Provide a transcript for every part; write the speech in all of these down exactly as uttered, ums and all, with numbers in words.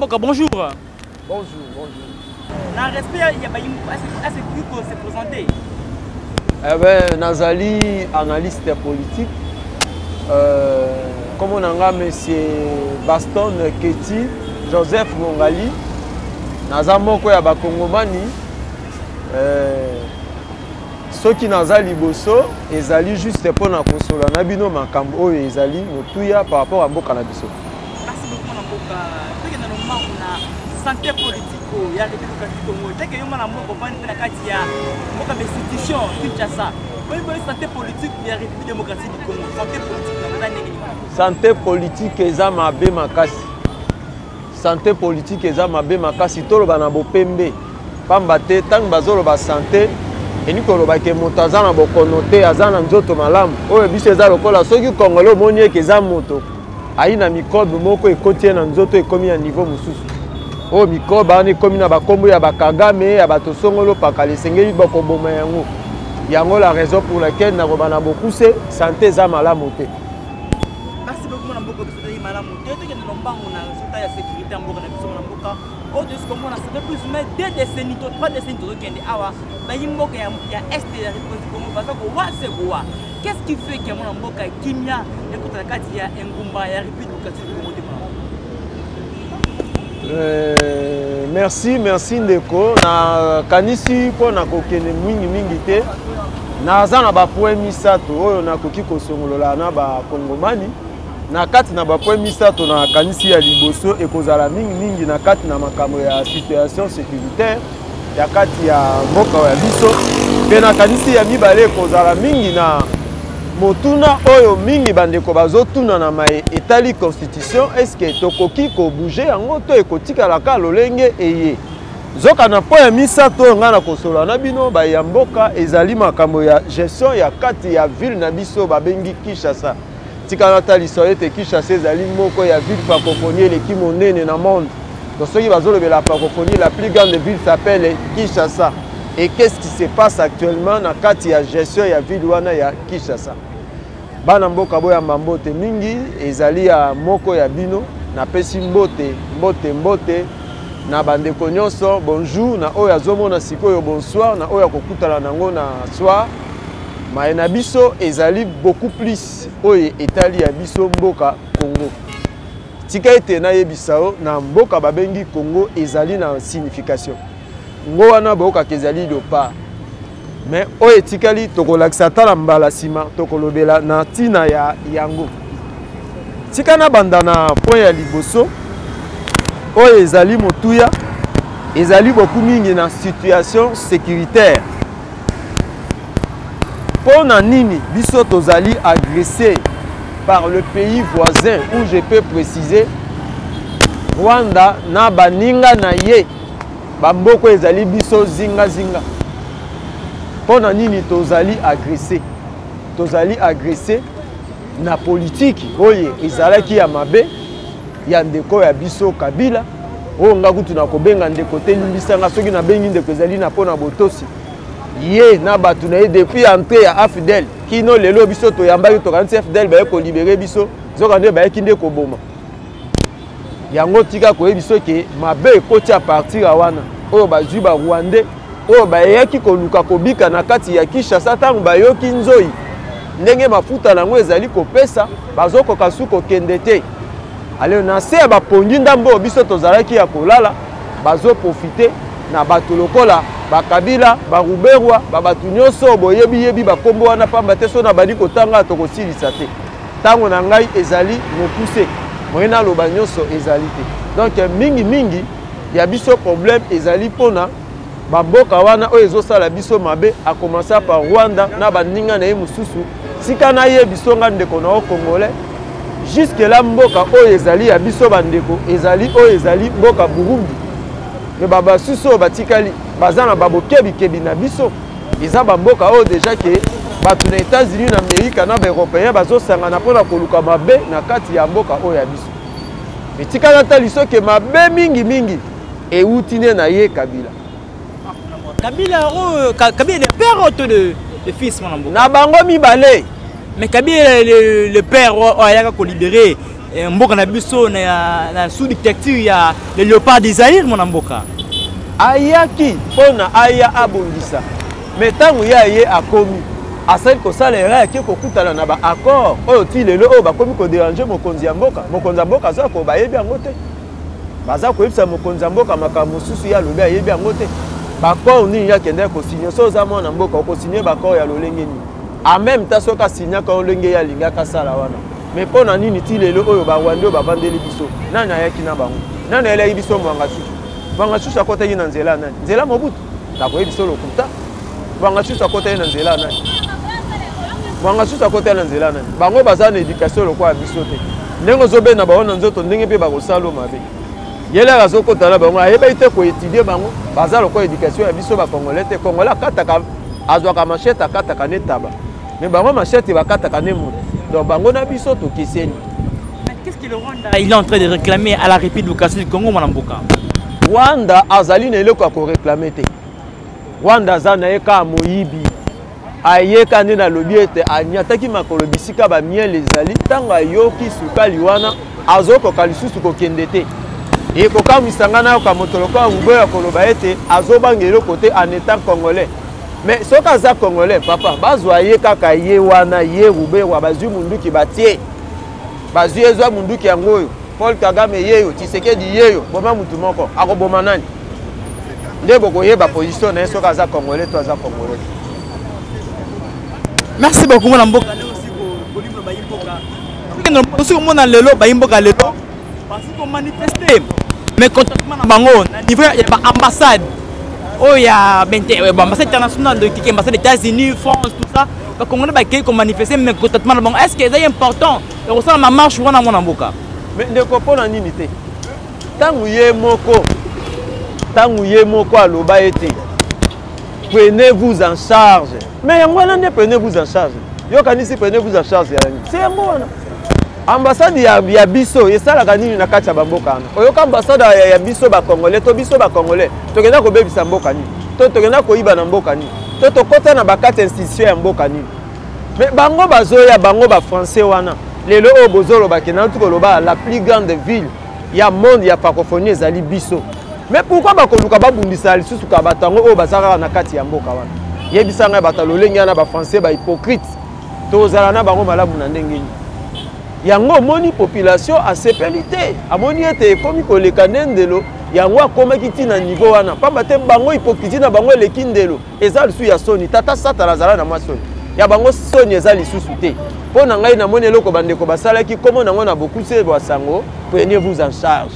Mboka, bonjour. Bonjour, bonjour. Dans le respect, il y a pas est-ce que vous se présenter? Eh bien, Nazali, analyste politique. Euh, comme on a monsieur Baston Keti, Joseph Mongali, Nazamoko ya Bakongomani. Euh, ceux qui Nazali Bosso, ezali juste pour na konsola na bino makambo oyo ezali motuya par rapport à Mboka na biso. Merci beaucoup na Mboka. Parce que normalement on a santé politique ya République Congo. Dès que yoma na Mboka vandi na kati ya Mboka institution Kinshasa. Oui, oui, santé politique ya République démocratique du Congo. Santé politique na ndani ngini. Santé politique eza mabe makasi. Santé politique eza mabe makasi toloba na bopembe. Pamba te tant bazolo ba santé et nous avons des motos qui sont connotés à la nzoto malamu. Oh, biso eza lokola soki Congolais monier ke za moto. Aina microbe moko ekoti na nzoto ekomi à niveau mususu. Oh, microbe ani komi na bakombo ya bakagame ya bato songolo pakale sengeli boko boma yango. Yango la raison pour laquelle na robana beaucoup c'est santé za malamu te. Merci beaucoup na mboko biso za malamu te. Te ke lombango na résultat ya sécurité mboko na biso na mboka. Oh, de ce qu'on a ça fait plus mais deux décennies, trois décennies de kende awa. Bayimboka ya ya est de la République Congo parce que wa c'est quoi? Qu'est-ce qui fait que mon mboka kimia écoute la kati ya ngumba ya République Congo de Euh merci, merci Ndeko. Na kanisi po na kokene mingi mingi te. Na zana ba point misato oyo na koki kosongolola na ba Kongomani. Na kati na ba point misato na kanisi ya liboso ekozala mingi mingi na kati na makambo ya situation sécuritaire ya kati ya mboka ya biso pe na kanisi ya mibale ekozala mingi na motuna oyo mingi bandeko bazotuna na mai etali constitution est-ce que tokoki ko bouger yango to ekotikala ka lolenge eye zoka na point ya misato nga na kosola na bino ba ya mboka ezali makambo ya gestion ya kati ya ville na biso babengi Kinshasa. Tikana tali soyete Kinshasa ezali moko ya ville francophonie le kimonene na monde. Donc ceux qui vont lever la francophonie, la plus grande ville s'appelle Kinshasa. Et qu'est-ce qui se passe actuellement dans kati ya gestion ya ville wana ya Kinshasa? Bana mboka boya mbote mingi ezali ya moko ya bino na pesi mbote mbote mbote na bandeko nyonso bonjour na oyo azomona sikoyo bonsoir na oyo akokutana nango na soir. Mais na biso ezali beaucoup plus oye etali ya biso mboka Congo. Tika ete na yebisao na mboka babengi Congo ezali na signification. Ngo wana boka kezali do pa. Mais oye tikali tokolakisa tala mbala sima tokolobela na tina ya yango. Tika na banda na point ya liboso oye ezali motuya ezali beaucoup mingi na situation sécuritaire. Pona nini biso tozali agressé par le pays voisin où je peux préciser Rwanda na baninga na ye bamboko ezali biso zinga zinga. Pona nini tozali agressé tozali agressé na politique oye ezalaki ya mabe ya ndeko ya biso Kabila o nga kutu na kobenga ndeko te limbisanga soki na bengi ndeko ezali na pona botosi ye na batu na ye depuis entrée ya Afdel kino lelo biso to yambaki to kanisi Afdel ba ko libérer biso zoka nde ba kinde ko boma yango tika ko biso ke mabe ekoti a partir ya wana oyo bazwi ba Rwandais oyo ba yaki ko luka ko bika na kati ya Kinshasa tangu ba yoki nzoi ndenge mafuta nango ezali ko pesa bazoko kasuko kende te ale na se ba pongi ndambo biso tozalaki ya kolala bazo profiter na bato lokola bakabila baruberwa babatu nyonso boyebi yebi bakombo wana pamba te so na badi kotanga tokosilisa te tango na ngai ezali mokuse moyena loba nyonso ezali te donc mingi mingi ya biso problème ezali pona bamboka wana oyo ezosala biso mabe a commencer par Rwanda na baninga na ye mususu sika na ye biso nga ndeko na o Congolais jusque là mboka oyo ezali ya biso bandeko ezali oyo ezali mboka Burundi me baba suso batikali bazana babo kebi kebi na biso eza bamboka oyo déjà ke batu na États-Unis na Amerika na ba Européens bazosanga na pona koluka mabe na kati ya mboka oyo ya biso etikala taliso ke mabe mingi mingi eutine na ye Kabila Kabila oh Kabila le père de le fils mon amour na bango mibale mais Kabila le, le père oh ayaka ko libérer mboka na biso na na sous dictature ya le léopard des Zaïre mon mboka ayaki pona aya abongisa mais tangu ya ye akomi asali kosala era yaki kokutana na ba accord oyo ti lelo oyo bakomi kodéranger mokonzi ya mboka mokonzi ya mboka aza ko bayebi yango te baza koyebisa mokonzi ya mboka makambo mosusu ya lobi ayebi yango te bakor nini yakende kosigner so oza mwana mboka okosigner bakor ya lolenge nini en même temps soki asignaka olenge ya alingaka asala wana mais mpo na nini ti lelo oyo barwandi oyo bavandeli biso nani ayaki na bango nani ayelaki biso mwanga susu mwanga susu akotaki na nzela nani nzela mobutu nakoyebiso lokuta mwanga susu akotaki na nzela nani mwanga susu akotaki na nzela nani bango baza na éducation lokola biso te ndenge ozobenda bango na nzoto ndenge mpe bakosala mabe yelaka azokotana bango ayebaki te koétudie bango baza lokola éducation ya biso bakongolais te kongolais akataka azwaka machete akataka ne taba mais bango machete bakataka ne moto donc bango na biso tokeseni. Qu'est-ce que le Rwanda il est en train de réclamer à la République démocratique du Congo mon mboka Rwanda azali na eloko ya koréclame te Rwanda aza na ye kaka moyibi ayeka nde nalobi ete anyataki makolo bisika bamiele ezali ntango ayoki sukali wana azokoka lisusu kokende te ekokamwisa nga nayoka moto lokola Rubeya koloba ete azobanga eloko te en étant congolais mais soki aza congolais papa bazwa ye kaka ye wana ye Rubeya bazwi munduki batie bazwi ezwa munduki yango oyo Paul Kagame yeyo Tshisekedi yeyo boma mutu moko akoboma nani nde bokoyeba position na ye soki aza congolais to aza congolais. Merci beaucoup mon mboka aussi au monde lelo bayimboka lelo parce qu'on manifester mais contact na bango na niveau ya ambassade oh ya ambassade internationale de qui ambassade des États-Unis France tout ça ba congolais ba qui manifester mais contact na bango est-ce que c'est important et on sent ma marche wana mon mboka mais ndeko pona nini te tangu ye moko tangu ye moko aloba ete prenez-vous en charge mais yango wana nde prenez-vous en charge yokanisi prenez-vous en charge ya nini c'est yango wana ambassade ya, ya biso esalaka nini na kati ya bamboka wana oyoka ambassade ya, ya biso bakongolais to biso bakongolais tokenda kobebisa mboka nini to tokenda koyiba na mboka nini to tokota na bakati institution ya mboka nini mais bango bazoya bango bafrançais wana lelo oyo bozolobaki nauti koloba la plus grande ville ya monde ya francophonie ezali biso mais pourquoi bakoluka babundisa lisusu ka batango oyo bazalaka na kati ya mboka wana yebisa ngai bato lolenge wana bafrançais bahypocrite tozala na bango malamu na ndenge nini yango omoni population asepeli te amoni ete ekomi koleka nde ndelo yango akomaki ntina niveau wana pamba te bango hypocrite na bango eleki ndelo eza lisusu ya soni tata satana azala na mwa soni ya bango soni eza lisusu te mpo na ngai namoni eloko bandeko basalaki komo nango na bokuse basango prenez-vous en charge.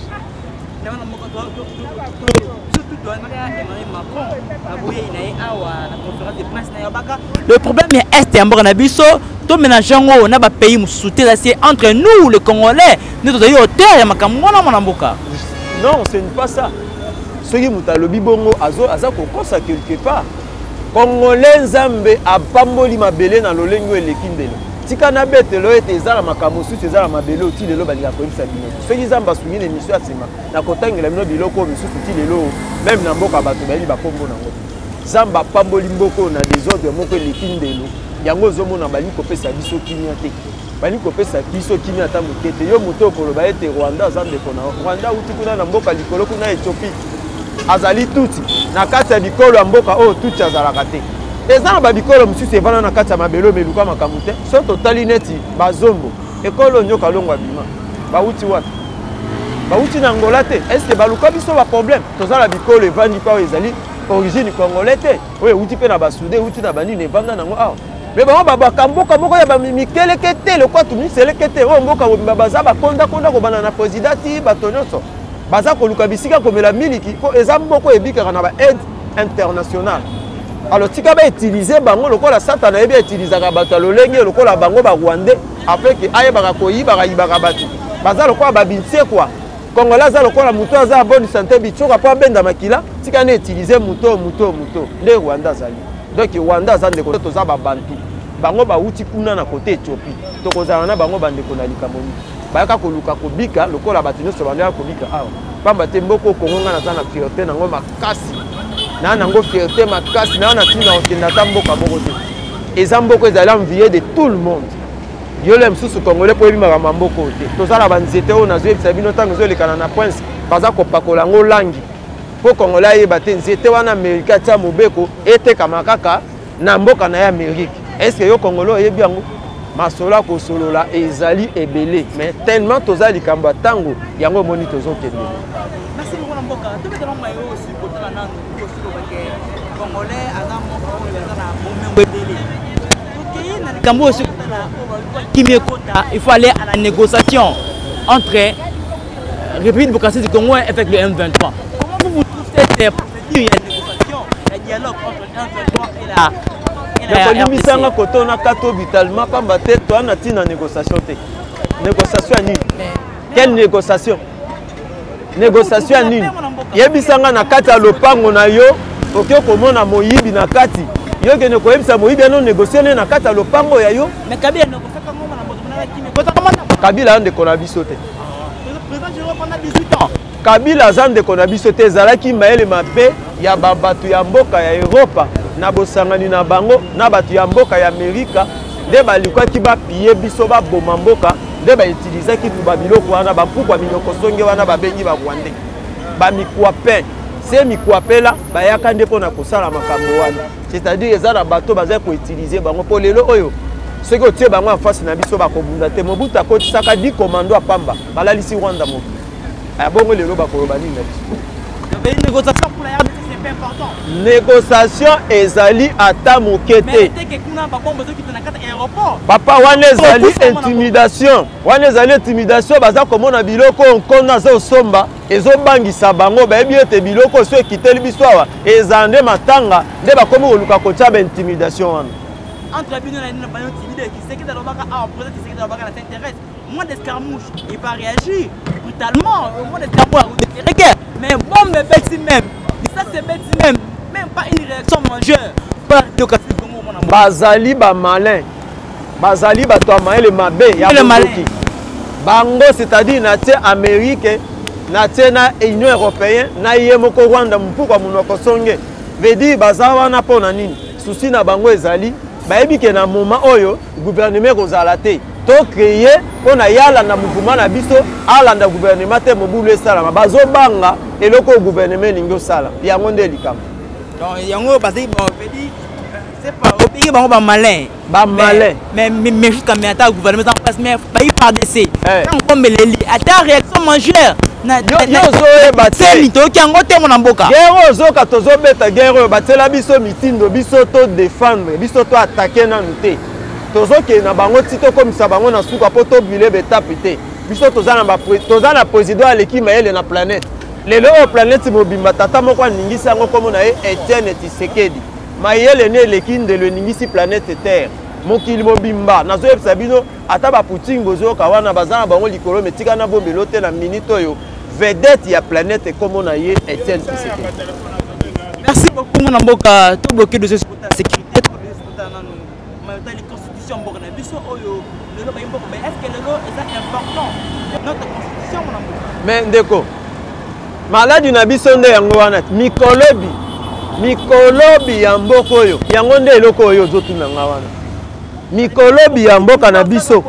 Le problème est en Bornabiso, tout ménageant na ba pays musuté c'est entre nous les Congolais, nous sommes au terre makamona mon mboka. Non, ce n'est pas ça. Ce qui mutalobi bongo azo azako kosa quelque part. Congolais nzambe apamboli mabele na lolengo elekindelo. Tika na betelo ete ezala makambo susu ezala mabele oti lelo balinga koyebisa bino. Soki nzamba sungi na émission asima na kotangela bino biloko misusu ti lelo même na mboka bato bayeli bakombo nango. Zamba pamboli mboko na désordre moko elekindelo. Yango zomona bali kopesa biso kinya te. Bali kopesa biso kinya ta mokete yo moto koloba ete Rwanda zande kona. Rwanda uti kuna na mboka likolo kuna Ethiopie. Azali tuti na kati ya bikolo ya mboka oyo tuti azalaka te. Eza na babikolo mosusu evana na kati ya mabelo meluka makambo te so totali neti bazombo ekolo nyoka longwa bima bauti wapi bauti na Angola te est-ce baluka biso ba problème tozala bikolo evandi pa oyo ezali origine congolais te oyo uti pe na basude uti na banini evanda nango awa mais bango babaka mboka moko ya bamikeleke te lokwa tumiseleke te oyo mboka baza bakonda konda kobana na présidenti bato nyonso baza koluka bisika komela miliki po eza mboko ebikaka na ba aide internationale. Alors tika ba utiliser bango lokola satana ebi utilisaka bato lolenge lokola bango ba Rwandais après que aye baka koyiba ka yibaka bato baza lokola ba bintie quoi Congolais za lokola muto aza bonne santé bichoka po benda makila tika ne utiliser muto muto muto nde Rwanda zali donc Rwanda za ndeko toza ba bantu bango ba uti kuna na côté Ethiopie tokozala na bango bandeko na likamoni bayaka koluka kobika lokola bato nyonso banda kobika awa pamba te mboko kongonga na za na fierté nango makasi na nango fierté makasi na na tina okenda ta mboka moko te eza mboko ezali envié de tout le monde yo le msusu congolais po ebimaka mamboko te tozala banzete oyo nazoyebisa bino ntango ezolekana na prince baza kopakola yango langi po congolais ayeba te nzete wana amerika atia mobeko etekama kaka na mboka na ye amerike estce yo congolais oyebi yango masolo akosolola ezali ebele mais tellement toza likambo ya ntango yango omoni tozokende. Merci beaucoup na mboka tobetala mayo aussi kotala nanu aussi lobake congolais aza moko oyo aza na bomengo ebele tokei na likambo aussi kotala kimi ekota il faut aller à la négociation entre République démocratique du Congo avec le M vingt-trois. Comment vous vous trouvez cette procédure de négociation, le dialogue entre le M vingt-trois et la yakoyimisanga koto na kato vitalement pamba te to na tina négociation te négociation nini quelle négociation négociation nini yebisanga na kati ya lopango na yo oke komona moyibi na kati yo kene koyebisa moyibi ano négocier na kati ya lopango ya yo mais Kabila négociaka ngoma na moto na kimi kota komanda Kabila ande kona biso te président Jérôme pendant dix-huit ans Kabila zande kona biso te ezalaki mayele mabe ya babatu ya mboka ya Europa na bosangani na bango na batu ya mboka ya Amerika nde balikaki bapie biso baboma mboka nde bautilisaki tu babiloko wana bapukwa minoko songe wana babengi barwandais bamikwape se mikwapela bayaka nde mpona kosala makambo wana c'est-à-dire eza na bato baza koutilize bango mpo lelo oyo soki otie bango en face na biso bakobunda te Mobutu akotisaka di komando ya pamba balalisi Rwanda moto bongo lelo bakoloba nini na biso négociation pour la R D C c'est pas important. Négociation ezali ata moke te. Papa wana ezali intimidation. Wana ezali intimidation baza komona biloko nkona zo somba ezobangisa bango bayebi ete biloko so ekiteli biso awa ezande matanga nde bakomi koluka kotia ba intimidation wana. Entre bino na nina bayo timide qui sait que dans le baka a peut-être c'est que dans le baka s'intéresse. Moi d'escarmouche, il va réagir brutalement. Moi d'escarmouche, mais bon mais petit même. Ça c'est petit même. Même pas une réaction majeure. Pas de casser comme mon Bazali ba malin. Bazali ba toi maël mabe ya malin. Bango c'est-à-dire na tie Amérique, na tie na Union européenne, na yemoko Rwanda mpuko munoko songe. Veut dire bazawa na pona nini? Souci na bango ezali bayebi ke na moment oyo gouvernement kozala te to créer pona yala na mouvement na biso alanda gouvernement te mobulu esala bazo banga eloko gouvernement lingo sala yango nde likama donc yango bazali bon pedi c'est pas au pays bango ba malin ba malin mais mais mais jusqu'à maintenant gouvernement en place mais ba y par décès quand comme les ata réaction majeure na yozo e bateli to kiango te mona mboka guerre ozoka tozo beta guerre batela biso mitindo biso to défendre biso to attaquer na nute tozo ke na bango tito comme ça bango na suka poto bile betape te biso toza na ba toza na président aleki mayele na planète lelo o planète mobimba tata moko ningisi yango comme na e Etienne Tshisekedi mayele ne leki ndelo ningisi planète terre mokili mobimba nazo yebisa bino ata ba Poutine bozoka wana bazana bango likolo metika na bombelo te na minute oyo vedette ya planète comme na ye Etienne Tshisekedi. Merci beaucoup mon mboka to bloqué de ce sécurité la constitution mboka na biso oyo lelo ba mboka mais est-ce que lelo est important notre constitution mon mboka mais ndeko maladi na biso nde yango wana mikolobi mikolobi ya mboka oyo yango nde eloko oyo ozotuna nga wana mikolobi ya mboka na biso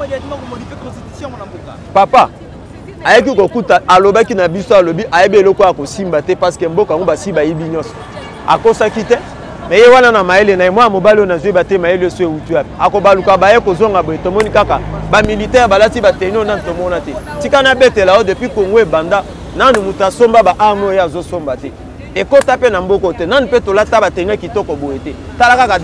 papa ayeki kokuta alobaki na biso alobi ayebi eloko ya kosimba te parce que mboka ngo basiba yibi nyonso akosaki te mais ye wana na mayele na mwa mobali oyo nazwi bate mayele so eutu yapi akobaluka baye kozonga boye tomoni kaka bamilitaire balati bateni oyo nani tomona te tika na betela oyo depuis Congo ebanda nanu moto asomba baarme oyo azosomba te ekota mpe na mboka te nanu mpe tolata bateni kitoko boye te tala kaka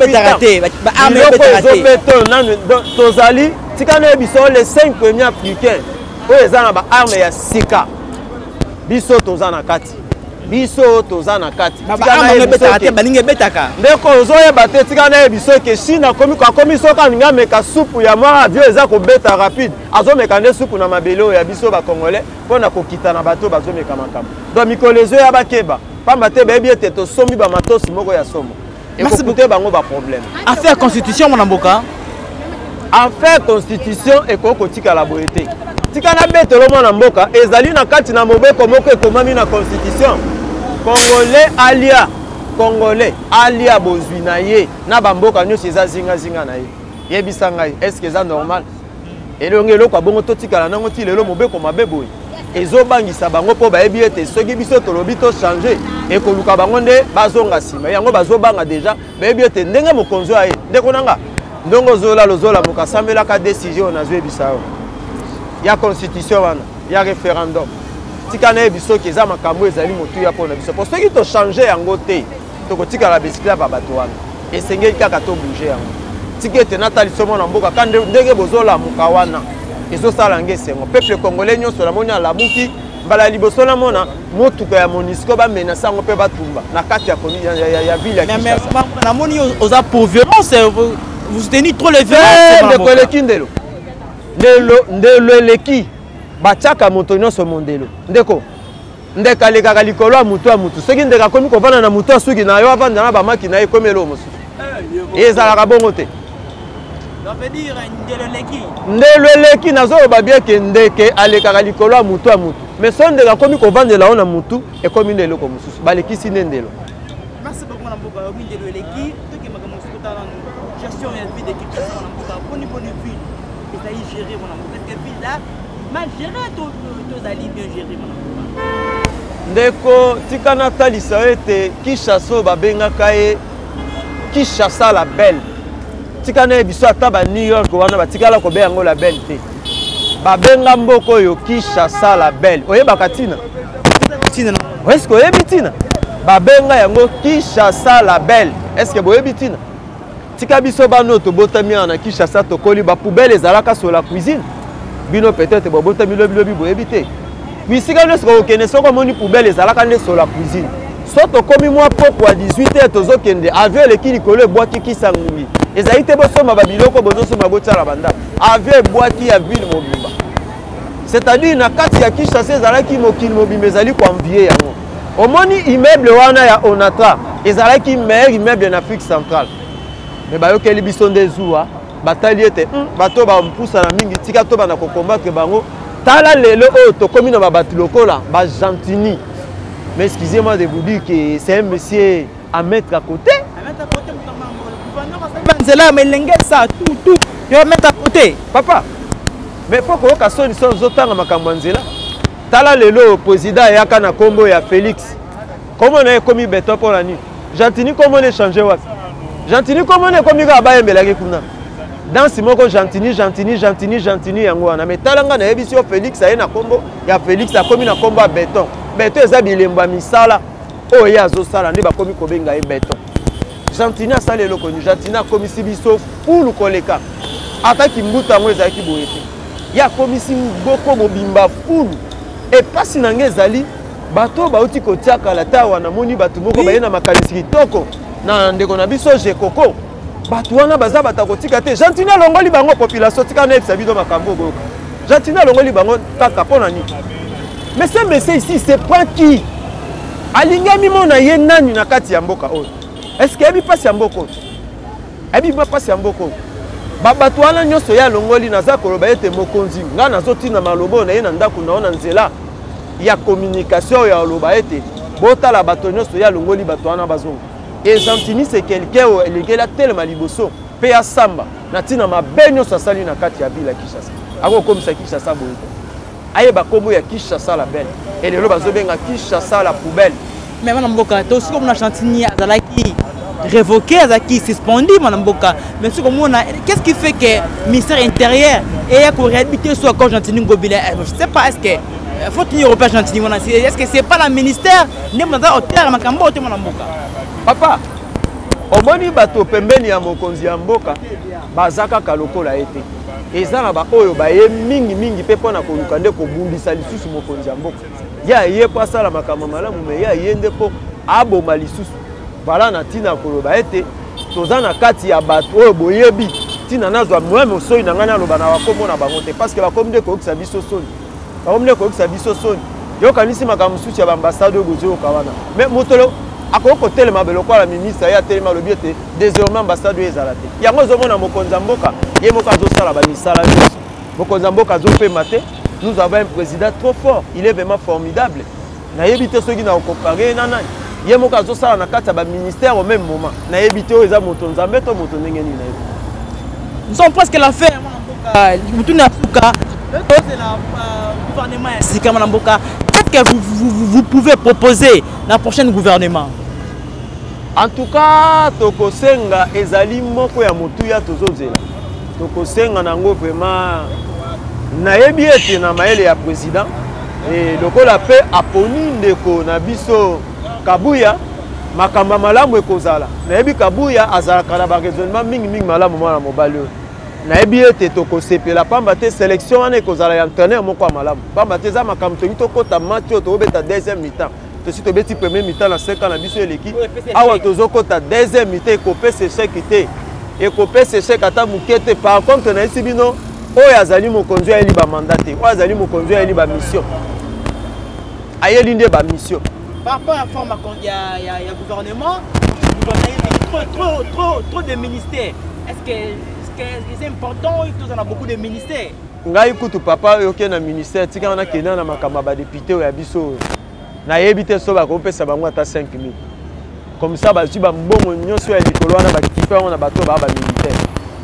ezobeta oyo nanu tozali tika na yebiso les cinq premiers africains oyo eza na baarme ya sika biso toza na kati biso toza na kati ndeko ozoyeba te tika na yebiso ke Chine akomi akomi soki alingi ameka supu ya mwa avion eza kobeta rapide azomeka nde supu na mabele oyo ya biso bacongolais mpona kokita na bato bazomeka makambo donc mikolo ezoya bakeba pamba te bayebi ete tosombi bamatosi moko ya somo ekokute bango baproblème affaire constitution mona mboka affaire constitution ekoki kotikala boye te tika na betelo mwana mboka ezali na kati na mobeko moko ekomami na constitution congolais alia congolais alia bozwi na ye na bamboka nyonso eza zinga zinga na ye yebisa ngai est-ce que ça normal elonge eloko abongo totikala nango ti lelo mobeko mabe boye ezobangisa bango mpo bayebi ete soki biso tolobi tochange ekoluka bango nde bazonga nsima yango bazobanga deja bayebi ete ndenge mokonzi aye ndeko nanga ndongo ozolala ozolamuka asambelaka décision nazoyebisa yo ya constitution wana ya référendum tika nayebi soki eza makambo ezali motuya mpona biso po soki tochange yango te tokotikala besklave ya bato wana esengeli kaka tobouge yango tika ete nataliso mwana mboka ka ndenge bozolamuka wana ezosala nge esengo peuple congolais nyonso namoni alamuki mbala liboso namona motuka ya monisco bamenase yango mpe batumba na kati ya ville ya Kinshasa. Namoni oza pour violence, vous soutenez trop les violences. ndeko eleki ndelo ndelo eleki batiaka moto nyonso mondelo ndeko ndeko alekaka likolo ya motu ya motu soki ndeko akomi kovanda na motu asuki na yo avanda na bamaki na ye ekomi eloko mosusu ezalaka bongo te. ndelo eleki nazoloba bien ke ndeke alekaka likolo ya motu ya motu mais so ndeko akomi kovandela yo na motu ekomi nde eloko mosusu balekisi nde ndelo. Merci beaucoup na mboka obi ndelo eleki tokemaka mosuku tala gestion ya vie de Kinshasa na mboka poni poni ville ezali gérer mona mboka est-ce que ville là mal géré tozali bien géré mona mboka ndeko tika natalisa yo ete Kinshasa babengaka ye Kinshasa la belle tika na biso ata ba New York wana batikala kobe yango la belle te babenga mboko oyo Kinshasa la belle oyebaka tina tina est-ce que oyebi tina babenga yango Kinshasa la belle est-ce que boyebi tina tika biso bano tobotami na Kinshasa tokoli ba poubelle ezalaka sur la cuisine bino peut-être bobotami lobi lobi boyebi te bisika nyonso kokende soko moni poubelle ezalaka nde sur la cuisine so tokomi mwa poko à dix-huit heures tozokende avion eleki likolo ebwaki kisangumi ezali te bosoma babiloko bozosoma botyala bandako avion ebwaki ya ville mobimba c'est-à-dire na kati ya Kinshasa ezalaki mokili mobimba ezali koenvie yango omoni immeuble wana ya Onatra ezalaki meilleur immeuble en Afrique centrale mais bayokeli biso nde zuwa batali ete bato bampusa na mingi tika to bana kokombattre bango tala lelo oyo tokomi na babato lokola bagentini. Mais excusez-moi de vous dire que c'est un monsieur à mettre à côté. À mettre à côté, c'est là, mais l'engagement ça, tout, tout, il va mettre à côté. Papa, mais il faut que vous soyez sur le temps à Makambanzela. Tala lelo président Yaka na Kombo ya Félix. Comment on a commis béton pour la nuit? Gentini, comment on a changé? Gentini, comment on a commis Rabaye Melagi Kuna? Dans ce moment, Gentini, Gentini, Gentini, Gentini, Yangouana. Mais Talanga na Ebisio Félix a na Kombo, ya Félix a commis na Kombo à béton. Béton eza bilemba misala oyo azosala nde bakomi kobenga ye béton. Gentini asala eloko ni Gentini akomisi biso fulu koleka ataki mbuta yango ezalaki boye te ya komisi boko mobimba fulu epasi na nge ezali bato bauti kotiaka la ta wana moni bato moko baye na makanisi kitoko na ndeko na biso jekoko bato wana baza batakotika te Gentini alongoli bango population tika na ebisa biso makambo boyoka Gentini alongoli bango kaka mpona nini. Mais ce monsieur ici, c'est pas qui? Alingami mona ye nani na kati ya mboka oyo. Est-ce que ebi passe ya mboka oyo? Ebi ba passe ya mboka oyo. Ba bato wana nyonso ya longoli naza koloba ete mokonzi nga nazotina malobo na ye na ndako na ona nzela ya communication ya loba ete botala bato nyonso ya longoli bato wana bazonga. Et Gentini c'est quelqu'un où elikela tellement liboso pe ya samba na tina mabe nyonso asali na kati ya ville ya Kinshasa. Ako komisa Kinshasa boyo. Aye bakombo ya Kinshasa la belle et lelo bazobenga Kinshasa la poubelle. Mais mana mboka to siko mona Gentini azalaki révoqué azalaki suspendu mana mboka mais siko mona qu'est-ce qui fait que ministère intérieur et ya ko réhabiliter soit quand Gentini ngobile je sais pas est-ce que faut tenir au père Gentini mona est-ce que c'est pas la ministère ne mona au terre makambo te mana mboka papa omoni bato pembeni ya mokonzi ya mboka bazaka kalokola ete eza na ba oyo baye mingi mingi pe pona koluka nde kobumbisa lisusu mokonzi ya mboka ya ye po asala makambo malamu me ya ye nde po aboma lisusu bala na tina koloba ete toza na kati ya bato oyo boyebi tina nazwa mweme osoi na ngana aloba na bakombo na bango te parce que bakombo nde koyokisa biso soni bakombo nde koyokisa biso soni yokanisi makambo mosusu ya baambasade oyo bozoyoka wana me motolo akoki kotelema beloko la ministre ya telema alobi ete désormais ambassade oyo ezala te yango ozomona mokonzi ya mboka ye moko azosala bamisala nyonso mokonzi ya mboka azopema te. Nous avons un président trop fort, il est vraiment formidable nayebi te soki na okompare na nani ye moko azosala na kati ya baministère au même moment nayebi te oyo eza moto nzambe to moto ndenge nini nayebi. nous sommes presque à la fin. C'est le gouvernement ainsi que qu'est-ce que vous, vous, vous, vous pouvez proposer dans le prochain gouvernement? En tout cas, tokosenga ezali moko ya motuya tozozela. Tokosenga nango vraiment nayebi ete na maele ya président et lokola pe aponi ndeko na biso Kabuya makamba malamu ekozala. Nayebi Kabuya azalaka na ba raisonnement mingi mingi malamu mwana mobali. Nayebi ete tokosepela pamba te sélection wana ekozala ya entraîneur moko malamu. Pamba te za makambo tongi tokota match to obeta deuxième mi-temps. To si tobeti premier mi-temps na cinq ans na biso eleki. Awa tozokota deuxième mi-temps ekopé séchec te. Ekopé séchec ata mukete par contre na isi bino oyo azali mokonzi ayeli ba mandat te. Oyo azali mokonzi ayeli ba mission. Ayeli nde ba mission. Par rapport à la forme il y a, il y a, il y a gouvernement, vous avez trop, trop, trop, trop de ministères. Est-ce que c'est important ou en a beaucoup de ministères? Ngai kutu papa yoke na ministère tika na kena na makamba ba député ya biso. Na yebite so ba ko pesa bango ata cinq mille. Comme ça ba ba mbongo nyonso ya likolo wana ba kifa wana bato ba ba militaire.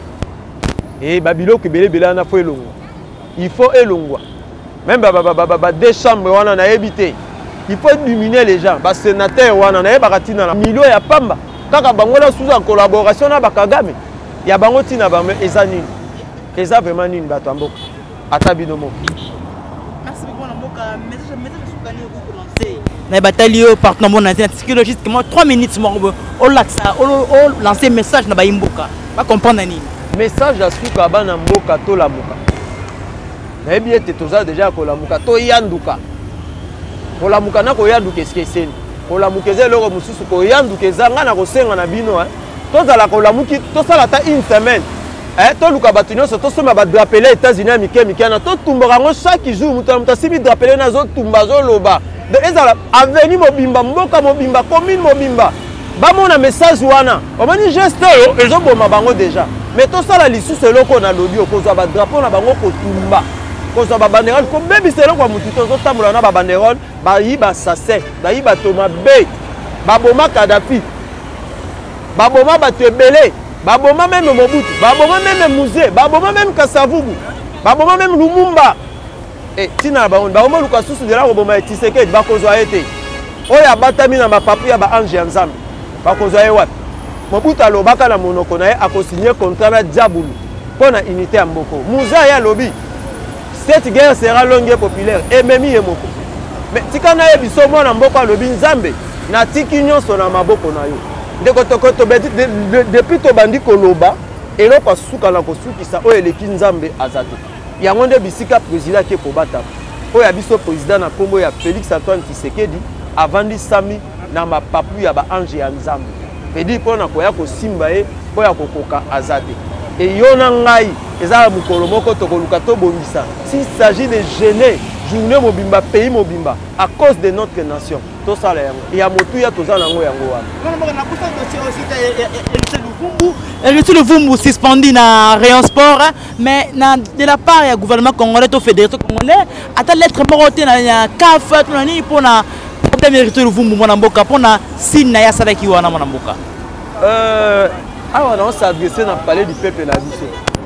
Et ba biloko belé belé na fo elongwa. Il faut elongwa. Même ba ba ba ba deux chambres wana na yebite. Il faut éliminer les gens. Les sénateurs, on a un million de pamba. Quand on a sous en collaboration avec Kagame, il y a un million de Ezanine. Eza vraiment une batambo. Atabinomo. Merci beaucoup, Namboka. Mais je vais vous gagner pour lancer. Les batailles partenaires mondiaux, psychologiquement trois minutes, on lance un message na Imboka. Pas comprendre ni. Message à ce que na Mboka to la Mboka. Na bien te toza déjà ko la Mboka to yanduka. Pour la mukana ko yandu keskeseni pour la mukeze loko mususu ko yandu kezanga na kosenga na bino hein to zala ko la muki to sala ta une semaine eh to luka batunyo so to soma ba drapeler États-Unis amike mikana to tumba ngo chaque jour muta muta sibi drapeler na zo tumba zo loba de ezala avenir mobimba mboka mobimba commune mobimba ba mona message wana omani geste yo ezo boma bango déjà mais to sala lisusu loko na lobi okozwa ba drapeau na bango ko tumba koza ba banderole ko bebi selo kwa mututo zo tamula na ba banderole ba yiba sase ba yiba toma be ba boma Kadhafi ba boma ba tebele ba boma même Mobutu ba boma même Musée ba boma même Kasavubu ba boma même Lumumba et tina ba on ba boma luka susu de la boma Tshisekedi ba kozwa ete oya batami na ba papu ya ba ange nzambe ba kozwa ye wapi Mobutu alobaka na monoko na ye akosigner contrat na Diabulu pona unité ya mboko Muza ya lobi. Cette guerre sera longue et populaire. Et même y est moko. Mais si on a vu ce monde en boko le binzambe, na tiki nyonso na maboko na yo. Ndeko toko to beti depuis to bandi koloba, et lo kwa suka na kosuki sa o eleki nzambe azate. Ya ngonde bisika président qui ko bata. O ya biso président na kombo ya Félix Antoine Tshisekedi avandi sami na mapapu ya ba ange ya nzambe. Pedi pona ko ya ko simba e po ya kokoka azate. Et yona ngai ezala mukolo moko tokoluka to bongisa s'il s'agit de gêner journée mobimba pays mobimba à cause de notre nation to sala yango ya motu ya tozana yango yango wana na kusa dossier aussi le Luvumbu le Luvumbu suspendu na rayon sport mais na de la part ya gouvernement congolais to fédération congolais ata lettre morote na ya C A F to nani pona le Luvumbu mwana mboka pona signe na ya salaki wana mwana mboka euh ah on s'adresser dans le palais du peuple la biso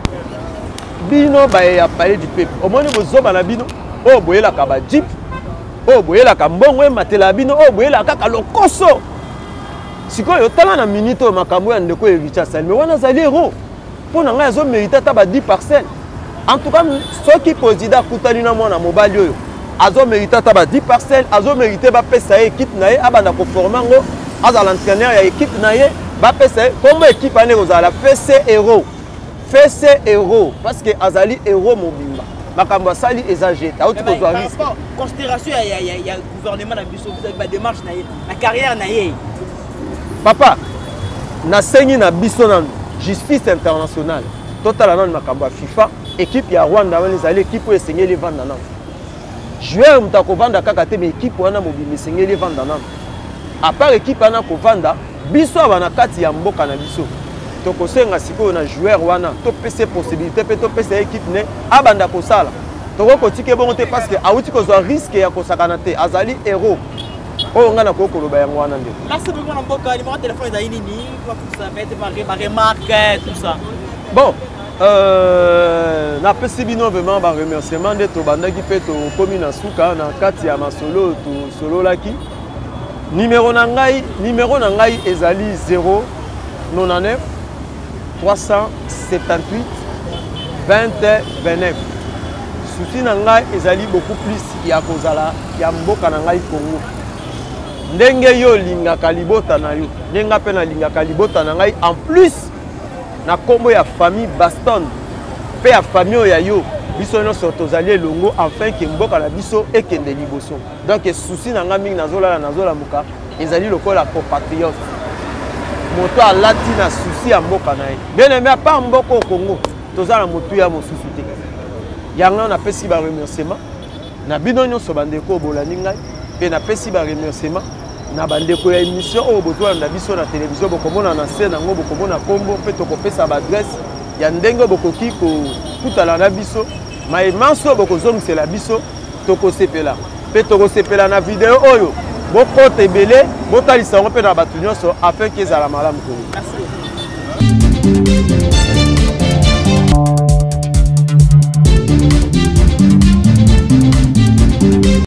bino ba ya palais du peuple omoni bozoba na bino o boyela ka ba jeep o boyela ka mbongo matela bino o boyela kaka lokoso sikoyo tala na minute makambo ya ndeko Richard Salme wana zali héros pona nga zo mériter ta ba dix parcelles en tout cas soki président kutani na mwana mobali oyo azo mériter ta ba dix parcelles azo mériter ba pesa équipe na ye abanda ko former ngo aza l'entraîneur ya équipe na ye ba pesa comme équipe ane kozala fese héros fese héros parce que azali héros mobimba makambo sali ezageta auti kozwa risque considération ya ya ya gouvernement na biso vous avez ba démarche na ye la carrière na ye papa na sengi na biso na justice internationale total na makambo ya FIFA équipe ya Rwanda wana ezali équipe esengeli vanda na joueur mutako vanda kaka te mais équipe wana mobimba esengeli vanda na à part équipe wana ko vanda biso abana kati ya mboka na biso tokosenga sikoyo na joueur wana to pese possibilité pe to pese équipe ne abanda kosala toko kotike bongo te parce que auti kozwa risque ya kosakana te azali héros oyo nga na kokoloba yango wana nde. Merci beaucoup na mboka numéro téléphone ezali nini kwa ça mettre ma remarque tout ça. Bon Euh, na pesi bino vraiment ba remerciement de to bandaki pe to komi na suka na kati ya masolo to solo laki. Numéro na ngai, numéro na ngai ezali zéro neuf trois cent soixante-dix-huit vingt vingt-neuf. Souci na ngai ezali beaucoup plus ya kozala ya mboka na ngai Congo. Ndenge yo lingaka libota na yo, ndenga pe na lingaka libota na ngai en plus na kombo ya famille Baston pe ya famille ya yo biso no tozali elongo enfin ke mboka na biso ekende liboso. Donc souci na ngai mingi nazola nazola muka ezali lokola compatriote. Moto alati na souci ya mboka na ye. Bien aimé pas mboka au Congo, tozala motu ya mosusu te. Yanga na pesi ba remerciement na bino nyonso bandeko bolandi ngai pe na pesi ba remerciement na bandeko ya émission o boto na biso na télévision bokomona na scène ngo bokomona kombo pe to kopesa ba adresse ya ndenge bokoki ko kutala na biso mai manso bokozongisela biso to kosepela pe to kosepela na vidéo oyo bokote belé botalisa ngo pe na batu nyonso afin que ezala malamu ko. Merci.